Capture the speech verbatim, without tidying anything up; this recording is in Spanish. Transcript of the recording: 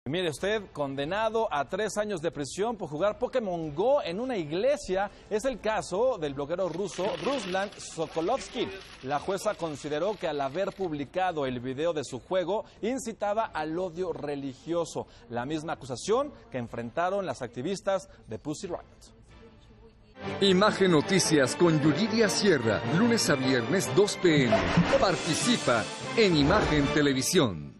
Mire usted, condenado a tres años de prisión por jugar Pokémon Go en una iglesia. Es el caso del bloguero ruso Ruslan Sokolovsky. La jueza consideró que al haber publicado el video de su juego incitaba al odio religioso. La misma acusación que enfrentaron las activistas de Pussy Riot. Imagen Noticias con Yuridia Sierra, lunes a viernes dos p m Participa en Imagen Televisión.